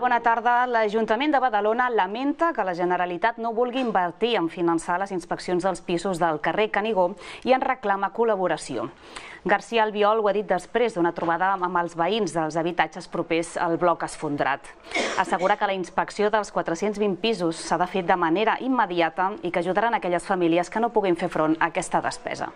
bona tarda. L'Ajuntament de Badalona lamenta que la Generalitat no vulgui invertir en finançar les inspeccions dels pisos del carrer Canigó i en reclama col·laboració. García Albiol ho ha dit després d'una trobada amb els veïns dels habitatges propers al bloc esfondrat. Assegura que la inspecció dels 420 pisos s'ha de fer de manera immediata i que ajudaran aquelles famílies que no puguin fer front a aquesta despesa.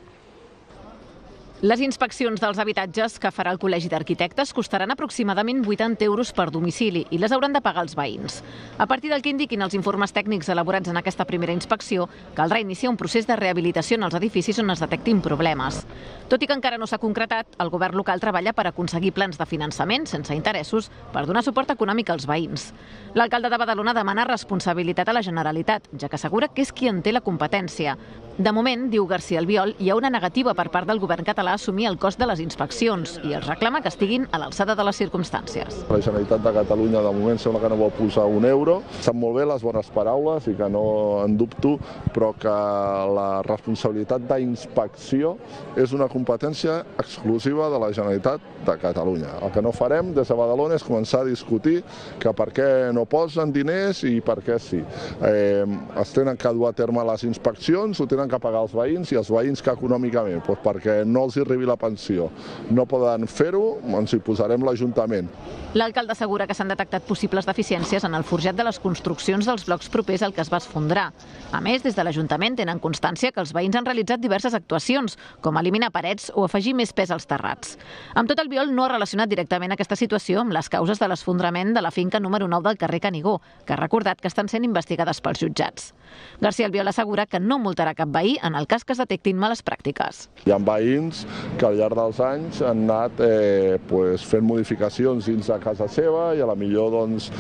Les inspeccions dels habitatges que farà el Col·legi d'Arquitectes costaran aproximadament 80 euros per domicili i les hauran de pagar els veïns. A partir del que indiquin els informes tècnics elaborats en aquesta primera inspecció, caldrà iniciar un procés de rehabilitació en els edificis on es detectin problemes. Tot i que encara no s'ha concretat, el govern local treballa per aconseguir plans de finançament sense interessos per donar suport econòmic als veïns. L'alcalde de Badalona demana responsabilitat a la Generalitat, ja que assegura que és qui en té la competència. De moment, diu García Albiol, hi ha una negativa per part del govern català a assumir el cost de les inspeccions i els reclama que estiguin a l'alçada de les circumstàncies. La Generalitat de Catalunya de moment sembla que no vol posar un euro. Sap molt bé les bones paraules i que no en dubto, però que la responsabilitat d'inspecció és una competència exclusiva de la Generalitat de Catalunya. El que no farem des de Badalona és començar a discutir que per què no posen diners i per què sí. Es tenen que dur a terme les inspeccions, ho tenen que pagar els veïns i els veïns que econòmicament, perquè no els arribi la pensió, no poden fer-ho, ens hi posarem l'Ajuntament. L'alcalde assegura que s'han detectat possibles deficiències en el forjat de les construccions dels blocs propers al que es va esfondrar. A més, des de l'Ajuntament tenen constància que els veïns han realitzat diverses actuacions, com eliminar parets o afegir més pes als terrats. Amb tot, Albiol no ha relacionat directament aquesta situació amb les causes de l'esfondrament de la finca número 9 del carrer Canigó, que ha recordat que estan sent investigades pels jutjats. García Albiol assegura que no multarà cap veí en el cas que es detectin males pràctiques. Hi ha veïns que al llarg dels anys han anat fent modificacions dins de casa seva i a la millor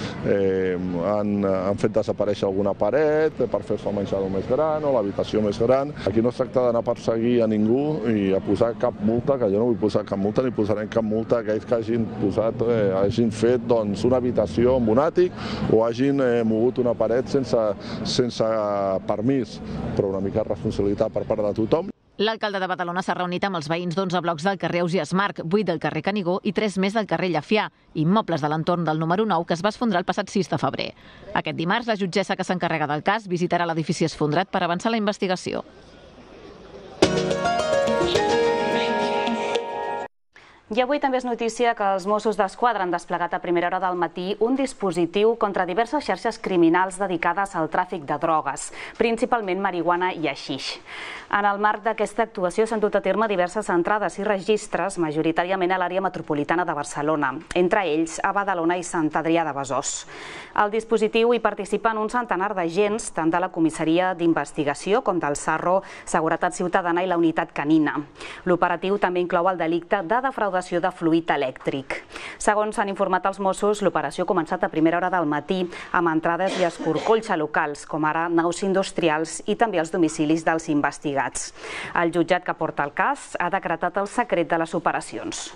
han fet desaparèixer alguna paret per fer-se el menjador més gran o l'habitació més gran. Aquí no es tracta d'anar a perseguir a ningú i a posar cap multa, que jo no vull posar cap multa ni posarem cap multa a aquells que hagin fet una habitació amb un àtic o hagin mogut una paret sense permís, però una mica de responsabilitat per part de tothom. L'alcalde de Badalona s'ha reunit amb els veïns d'11 blocs del carrer Ausiàs Marc, 8 del carrer Canigó i 3 més del carrer Llafià, immobles de l'entorn del número 9 que es va esfondrar el passat 6 de febrer. Aquest dimarts, la jutgessa que s'encarrega del cas visitarà l'edifici esfondrat per avançar la investigació. I avui també és notícia que els Mossos d'Esquadra han desplegat a primera hora del matí un dispositiu contra diverses xarxes criminals dedicades al tràfic de drogues, principalment marihuana i haixix. En el marc d'aquesta actuació s'han dut a terme diverses entrades i registres, majoritàriament a l'àrea metropolitana de Barcelona, entre ells a Badalona i Sant Adrià de Besòs. Al dispositiu hi participen un centenar d'agents, tant de la Comissaria d'Investigació com del Sarro, Seguretat Ciutadana i la Unitat Canina. L'operatiu també inclou el delicte de defraudació de fluid elèctric. Segons s'han informat els Mossos, l'operació ha començat a primera hora del matí amb entrades i escorcolls a locals, com ara naus industrials i també els domicilis dels investigats. El jutjat que porta el cas ha decretat el secret de les operacions.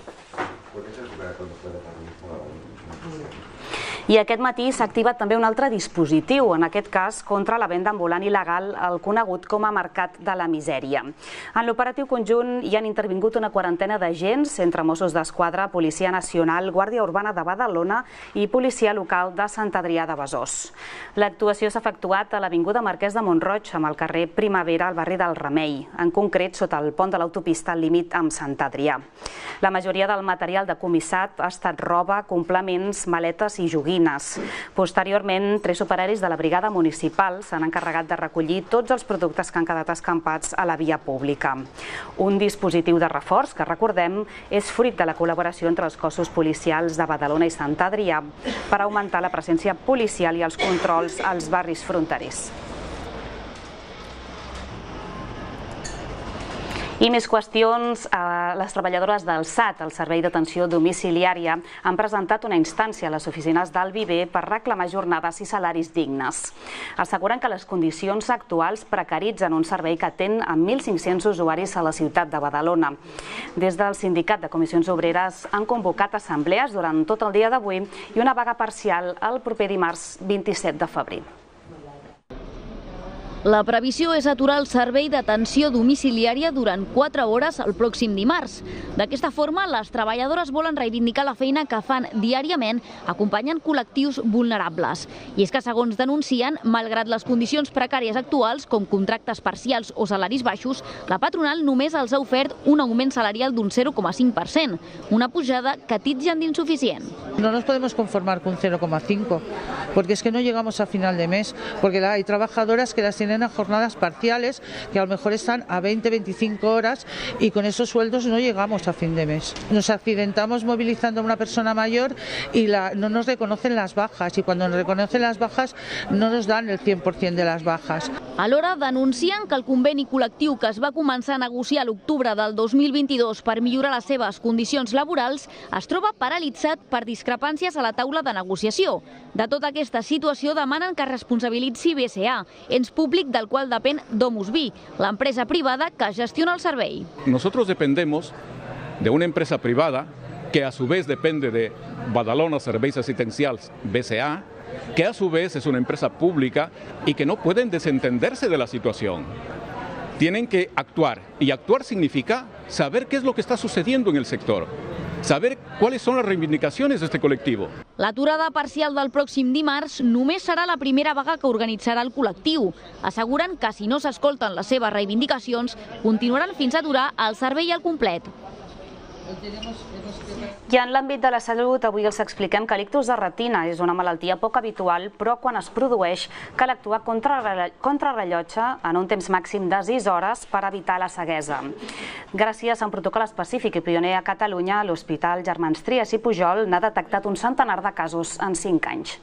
I aquest matí s'ha activat també un altre dispositiu, en aquest cas contra la venda ambulant il·legal, el conegut com a Mercat de la Misèria. En l'operatiu conjunt hi han intervingut una quarantena d'agents, entre Mossos d'Esquadra, Policia Nacional, Guàrdia Urbana de Badalona i Policia Local de Sant Adrià de Besòs. L'actuació s'ha efectuat a l'Avinguda Marquès de Mont-roig, amb el carrer Primavera, al barri del Remei, en concret sota el pont de l'autopista al límit amb Sant Adrià. La majoria del material decomissat ha estat roba, complements, maletes i joguines. Posteriorment, 3 operaris de la brigada municipal s'han encarregat de recollir tots els productes que han quedat escampats a la via pública. Un dispositiu de reforç que, recordem, és fruit de la col·laboració entre els cossos policials de Badalona i Sant Adrià per augmentar la presència policial i els controls als barris fronterers. I més qüestions. Les treballadores del SAT, el Servei d'Atenció Domiciliària, han presentat una instància a les oficines del Viver per reclamar jornades i salaris dignes. Asseguren que les condicions actuals precaritzen un servei que atén a 1.500 usuaris a la ciutat de Badalona. Des del Sindicat de Comissions Obreres han convocat assemblees durant tot el dia d'avui i una vaga parcial el proper dimarts 27 de febrer. La previsió és aturar el servei d'atenció domiciliària durant 4 hores el pròxim dimarts. D'aquesta forma, les treballadores volen reivindicar la feina que fan diàriament acompanyant col·lectius vulnerables. I és que, segons denuncien, malgrat les condicions precàries actuals, com contractes parcials o salaris baixos, la patronal només els ha ofert un augment salarial d'un 0,5%, una pujada que titllen d'insuficient. No nos podemos conformar con 0,5, porque es que no llegamos a final de mes, porque hay trabajadoras que las tienen a jornadas parciales, que a lo mejor están a 20-25 horas y con esos sueldos no llegamos a fin de mes. Nos accidentamos movilizando a una persona mayor y no nos reconocen las bajas, y cuando nos reconocen las bajas no nos dan el 100% de las bajas. Alhora, denuncien que el conveni col·lectiu que es va començar a negociar a l'octubre del 2022 per millorar les seves condicions laborals es troba paralitzat per discrepàncies a la taula de negociació. De tota aquesta situació demanen que es responsabilitzi BSA, ens públic del cual depèn DomusVi, la empresa privada que gestiona el servei. Nosotros dependemos de una empresa privada que a su vez depende de Badalona Serveis Asistencials BSA, que a su vez es una empresa pública y que no pueden desentenderse de la situación. Tienen que actuar, y actuar significa saber qué es lo que está sucediendo en el sector, saber cuáles son las reivindicacions d'este col·lectiu. L'aturada parcial del pròxim dimarts només serà la primera vaga que organitzarà el col·lectiu. Asseguren que si no s'escolten les seves reivindicacions, continuaran fins a aturar el servei al complet. I en l'àmbit de la salut, avui els expliquem que l'ictus de retina és una malaltia poc habitual, però quan es produeix cal actuar contrarrellotge en un temps màxim de 6 hores per evitar la ceguesa. Gràcies a un protocol específic i pioner a Catalunya, l'Hospital Germans Trias i Pujol n'ha detectat un centenar de casos en 5 anys.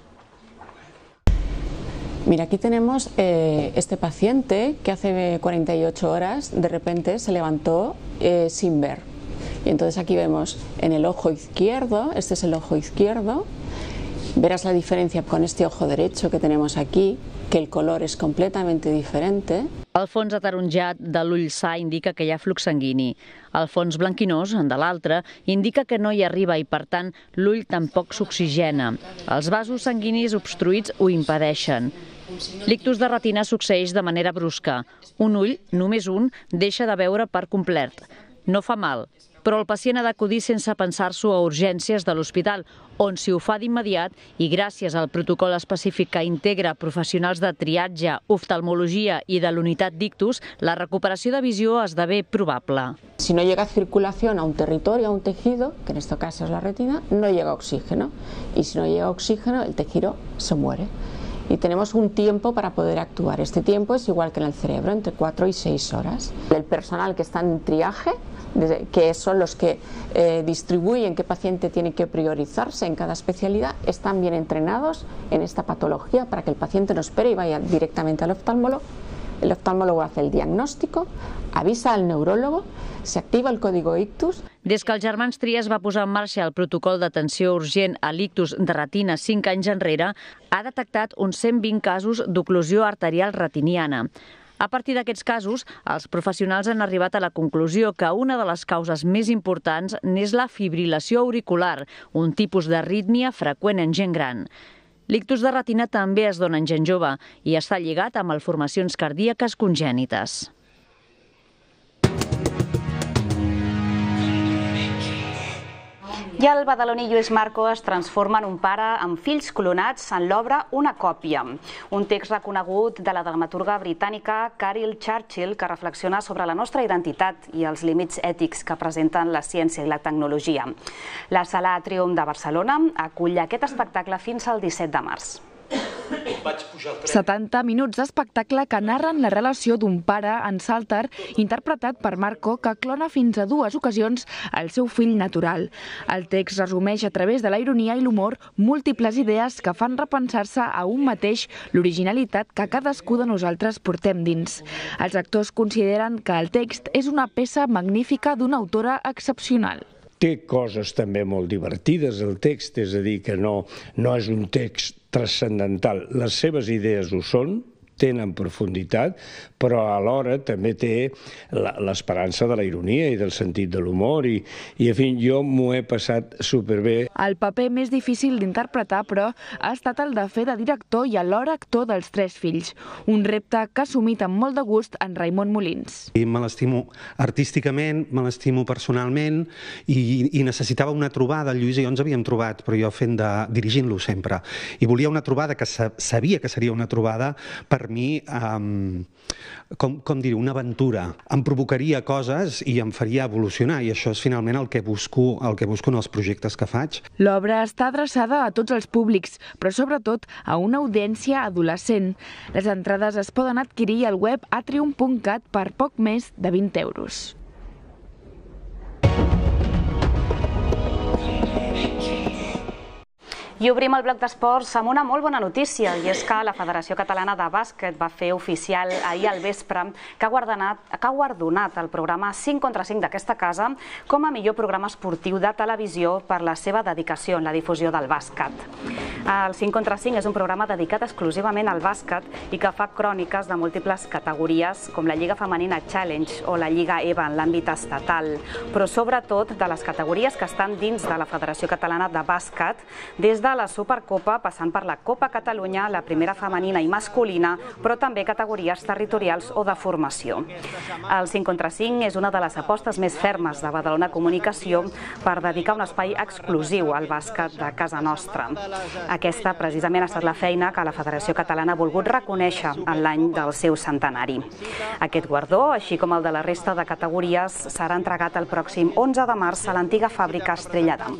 Mira, aquí tenemos este paciente que hace 48 horas de repente se levantó sin ver. Y entonces aquí vemos en el ojo izquierdo, este es el ojo izquierdo, verás la diferencia con este ojo derecho que tenemos aquí, que el color es completamente diferente. El fons ataronjat de l'ull sa indica que hi ha flux sanguini. El fons blanquinós, de l'altre, indica que no hi arriba i, per tant, l'ull tampoc s'oxigena. Els vasos sanguinis obstruïts ho impedeixen. L'ictus de retina succeeix de manera brusca. Un ull, només un, deixa de veure per complet. No fa mal, però el pacient ha d'acudir sense pensar-s'ho a urgències de l'hospital, on si ho fa d'immediat i gràcies al protocol específic que integra professionals de triatge, oftalmologia i de l'unitat d'ictus, la recuperació de visió esdevé probable. Si no llega circulación a un territorio, a un tejido, que en este caso es la retina, no llega oxígeno. Y si no llega oxígeno, el tejido se muere. Y tenemos un tiempo para poder actuar. Este tiempo es igual que en el cerebro, entre 4 y 6 horas. El personal que está en triaje, que son los que distribuyen qué paciente tiene que priorizarse en cada especialidad, están bien entrenados en esta patología para que el paciente no espere y vaya directamente al oftalmólogo. El oftalmólogo hace el diagnóstico, avisa al neurólogo, se activa el código ictus. Des que el Germans Trias va posar en marxa el protocol d'atenció urgent a l'ictus de retina 5 anys enrere, ha detectat uns 120 casos d'oclusió arterial retiniana. A partir d'aquests casos, els professionals han arribat a la conclusió que una de les causes més importants n'és la fibrilació auricular, un tipus d'arrítmia freqüent en gent gran. L'ictus de retina també es dona en gent jove i està lligat a malformacions cardíaques congènites. I el badaloní Lluís Marco es transforma en un pare amb fills clonats en l'obra Una còpia, un text reconegut de la dramaturga britànica Caryl Churchill que reflexiona sobre la nostra identitat i els límits ètics que presenten la ciència i la tecnologia. La Sala Triomf de Barcelona acull aquest espectacle fins al 17 de març. 70 minuts d'espectacle que narren la relació d'un pare en Salter, interpretat per Marco, que clona fins a 2 ocasions el seu fill natural. El text resumeix a través de la ironia i l'humor múltiples idees que fan repensar-se a un mateix l'originalitat que cadascú de nosaltres portem dins. Els actors consideren que el text és una peça magnífica d'una autora excepcional. Té coses també molt divertides, el text, és a dir, que no és un text transcendental. Les seves idees ho són, tenen profunditat, però alhora també té l'esperança de la ironia i del sentit de l'humor i en fi, jo m'ho he passat superbé. El paper més difícil d'interpretar, però, ha estat el de fer de director i alhora actor dels 3 fills, un repte que ha assumit amb molt de gust en Raimon Molins. Me l'estimo artísticament, me l'estimo personalment i necessitava una trobada. El Lluís i jo ens havíem trobat, però jo dirigint-lo sempre. I volia una trobada que sabia que seria una trobada per mi, com dir, una aventura. Em provocaria coses i em faria evolucionar i això és finalment el que busco en els projectes que faig. L'obra està adreçada a tots els públics, però sobretot a una audiència adolescent. Les entrades es poden adquirir al web atrium.cat per poc més de 20 euros. I obrim el bloc d'esports amb una molt bona notícia, i és que la Federació Catalana de Bàsquet va fer oficial ahir al vespre que ha guardonat el programa 5 contra 5 d'aquesta casa com a millor programa esportiu de televisió per la seva dedicació en la difusió del bàsquet. El 5 contra 5 és un programa dedicat exclusivament al bàsquet i que fa cròniques de múltiples categories com la Lliga Femenina Challenge o la Lliga EVA en l'àmbit estatal, però sobretot de les categories que estan dins de la Federació Catalana de Bàsquet, des de la Supercopa, passant per la Copa Catalunya, la primera femenina i masculina, però també categories territorials o de formació. El 5 contra 5 és una de les apostes més fermes de Badalona Comunicació per dedicar un espai exclusiu al bàsquet de casa nostra. Aquesta, precisament, ha estat la feina que la Federació Catalana ha volgut reconèixer en l'any del seu centenari. Aquest guardó, així com el de la resta de categories, serà entregat el pròxim 11 de març a l'antiga fàbrica Estrella d'Am.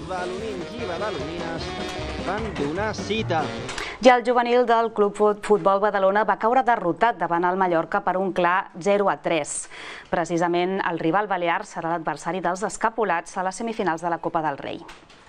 I el juvenil del Club Futbol Badalona va caure derrotat davant el Mallorca per un clar 0-3. Precisament el rival balear serà l'adversari dels escapulats a les semifinals de la Copa del Rei.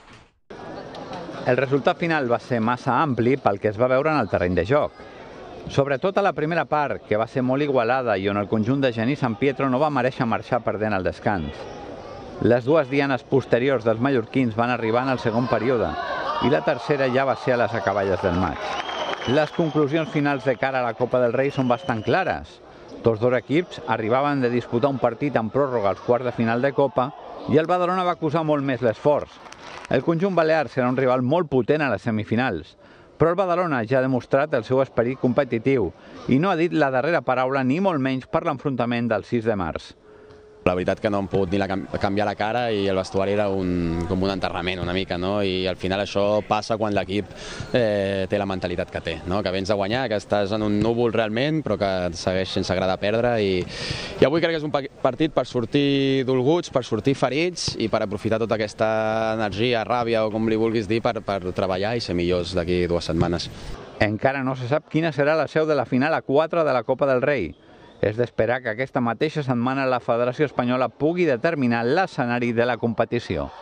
El resultat final va ser massa ampli pel que es va veure en el terreny de joc. Sobretot a la primera part, que va ser molt igualada i on el conjunt de Genís San Pietro no va mereixer marxar perdent el descans. Les dues dianes posteriors dels mallorquins van arribar en el segon període i la tercera ja va ser a les acaballes del maig. Les conclusions finals de cara a la Copa del Rei són bastant clares. Tots dos equips arribaven de disputar un partit en pròrroga als quarts de final de Copa i el Badalona va acusar molt més l'esforç. El conjunt balear serà un rival molt potent a les semifinals, però el Badalona ja ha demostrat el seu esperit competitiu i no ha dit la darrera paraula ni molt menys per l'enfrontament del 6 de març. La veritat que no hem pogut ni canviar la cara i el vestuari era com un enterrament una mica, no? I al final això passa quan l'equip té la mentalitat que té, no? Que vens a guanyar, que estàs en un núvol realment, però que et segueix sense agradar perdre i avui crec que és un partit per sortir dolguts, per sortir ferits i per aprofitar tota aquesta energia, ràbia o com li vulguis dir per treballar i ser millors d'aquí 2 setmanes. Encara no se sap quina serà la seu de la final a 4 de la Copa del Rei. És d'esperar que aquesta mateixa setmana la Federació Espanyola pugui determinar l'escenari de la competició.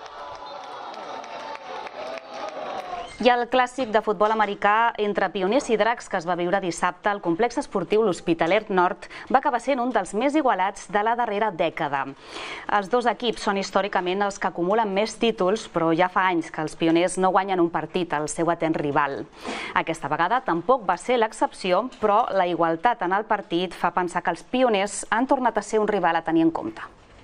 I el clàssic de futbol americà entre Pioners i Dracs que es va viure dissabte al complex esportiu L'Hospitalet Nord va acabar sent un dels més igualats de la darrera dècada. Els dos equips són històricament els que acumulen més títols, però ja fa anys que els Pioners no guanyen un partit al seu atent rival. Aquesta vegada tampoc va ser l'excepció, però la igualtat en el partit fa pensar que els Pioners han tornat a ser un rival a tenir en compte.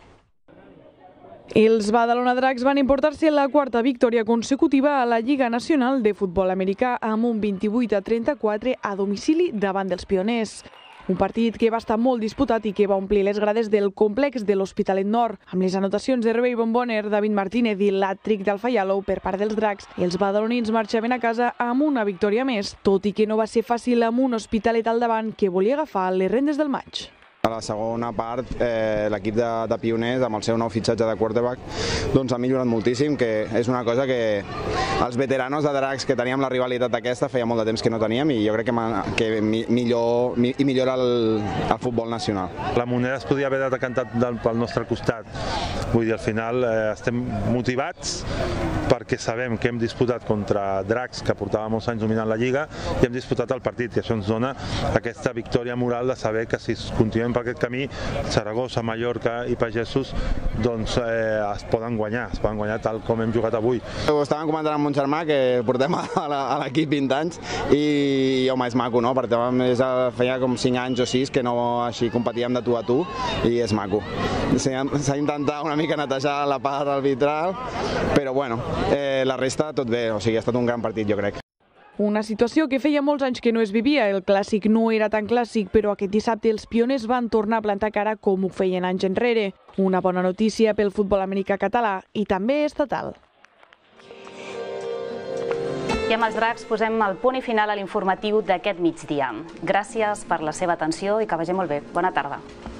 Els Badalona Dracs van emportar-se la quarta victòria consecutiva a la Lliga Nacional de Futbol Americà amb un 28-34 a domicili davant dels Pioners. Un partit que va estar molt disputat i que va omplir les grades del complex de l'Hospitalet Nord, amb les anotacions de Rebell Bomboner, David Martínez i l'hat-trick d'Alfa Yalou per part dels Dracs. Els badalonins marxaven a casa amb una victòria més, tot i que no va ser fàcil amb un Hospitalet al davant que volia agafar les rendes del maig. A la segona part, l'equip de Pioners, amb el seu nou fitxatge de quarterback, ha millorat moltíssim, que és una cosa que els veteranos de Dracs que teníem la rivalitat aquesta feia molt de temps que no teníem i jo crec que millora el futbol nacional. La moneda es podia haver decantat pel nostre costat, vull dir, al final estem motivats perquè sabem que hem disputat contra Dracs, que portava molts anys dominant la Lliga, i hem disputat el partit, i això ens dona aquesta victòria moral de saber que si continuem per aquest camí, Saragossa, Mallorca i Pagesos doncs es poden guanyar tal com hem jugat avui. Ho estàvem comentant amb mon germà, que portem a l'equip 20 anys, i home, és maco, no? Perquè feia com 5 anys o 6 que no així competíem de tu a tu, i és maco. S'ha intentat una mica netejar la part arbitral, però bueno, la resta tot bé, o sigui, ha estat un gran partit, jo crec. Una situació que feia molts anys que no es vivia. El clàssic no era tan clàssic, però aquest dissabte els pioners van tornar a plantar cara com ho feien anys enrere. Una bona notícia pel futbol americà català i també estatal. I amb els Dracs posem el punt i final a l'informatiu d'aquest migdia. Gràcies per la seva atenció i que vagi molt bé. Bona tarda.